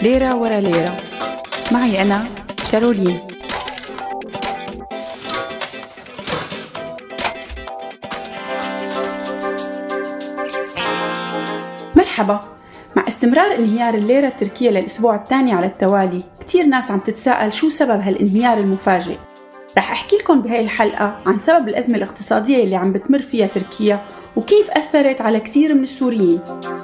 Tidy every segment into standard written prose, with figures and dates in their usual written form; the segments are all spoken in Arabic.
ليرة ورا ليرة، معي أنا كارولين. مرحبا. مع استمرار انهيار الليرة التركية للأسبوع الثاني على التوالي، كتير ناس عم تتساءل شو سبب هالانهيار المفاجئ. رح أحكي لكم بهاي الحلقة عن سبب الأزمة الاقتصادية اللي عم بتمر فيها تركيا وكيف أثرت على كتير من السوريين.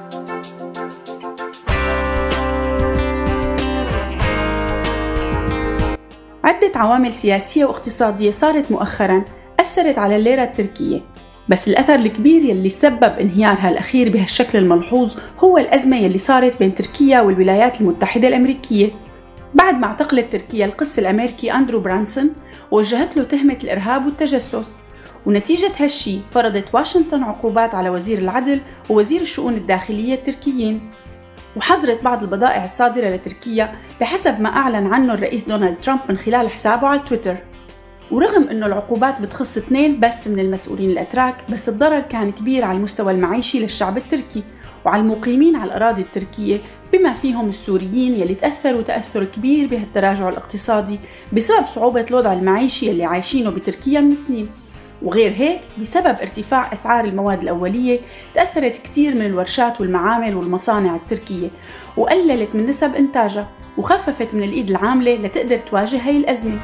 عدة عوامل سياسية واقتصادية صارت مؤخراً أثرت على الليرة التركية، بس الأثر الكبير يلي سبب انهيارها الأخير بهالشكل الملحوظ هو الأزمة يلي صارت بين تركيا والولايات المتحدة الأمريكية. بعد ما اعتقلت تركيا القس الأمريكي أندرو برانسون ووجهت له تهمة الإرهاب والتجسس، ونتيجة هالشي فرضت واشنطن عقوبات على وزير العدل ووزير الشؤون الداخلية التركيين، وحظرت بعض البضائع الصادرة لتركيا بحسب ما أعلن عنه الرئيس دونالد ترامب من خلال حسابه على تويتر. ورغم أنه العقوبات بتخص 2 بس من المسؤولين الأتراك، بس الضرر كان كبير على المستوى المعيشي للشعب التركي وعلى المقيمين على الأراضي التركية، بما فيهم السوريين يلي تأثروا تأثر كبير بهالتراجع الاقتصادي بسبب صعوبة الوضع المعيشي يلي عايشينه بتركيا من سنين. وغير هيك بسبب ارتفاع أسعار المواد الأولية تأثرت كتير من الورشات والمعامل والمصانع التركية وقللت من نسب إنتاجها وخففت من الإيد العاملة لتقدر تواجه هاي الأزمة.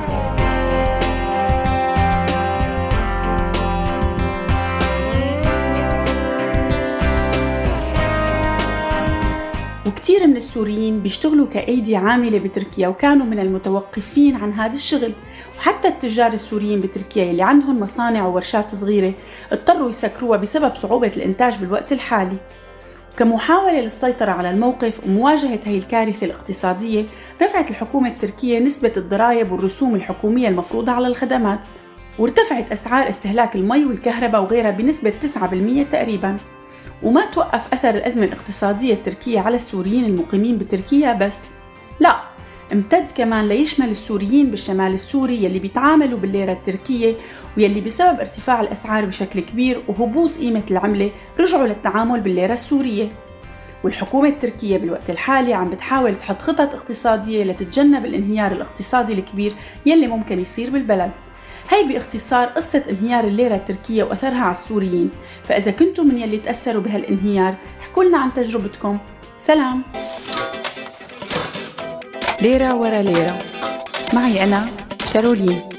وكتير من السوريين بيشتغلوا كأيدي عاملة بتركيا وكانوا من المتوقفين عن هذا الشغل، وحتى التجار السوريين بتركيا اللي عندهم مصانع وورشات صغيرة اضطروا يسكروها بسبب صعوبة الإنتاج بالوقت الحالي. كمحاولة للسيطرة على الموقف ومواجهة هاي الكارثة الاقتصادية، رفعت الحكومة التركية نسبة الضرائب والرسوم الحكومية المفروضة على الخدمات، وارتفعت أسعار استهلاك المي والكهرباء وغيرها بنسبة 9% تقريباً. وما توقف أثر الأزمة الاقتصادية التركية على السوريين المقيمين بتركيا بس، لا، امتد كمان ليشمل السوريين بالشمال السوري يلي بيتعاملوا بالليرة التركية ويلي بسبب ارتفاع الأسعار بشكل كبير وهبوط قيمة العملة رجعوا للتعامل بالليرة السورية. والحكومة التركية بالوقت الحالي عم بتحاول تحط خطط اقتصادية لتتجنب الانهيار الاقتصادي الكبير يلي ممكن يصير بالبلد. هي باختصار قصة انهيار الليرة التركية وأثرها على السوريين. فإذا كنتم من يلي تأثروا بهالانهيار احكوا لنا عن تجربتكم. سلام. ليرة ورا ليرة، معي أنا كارولين.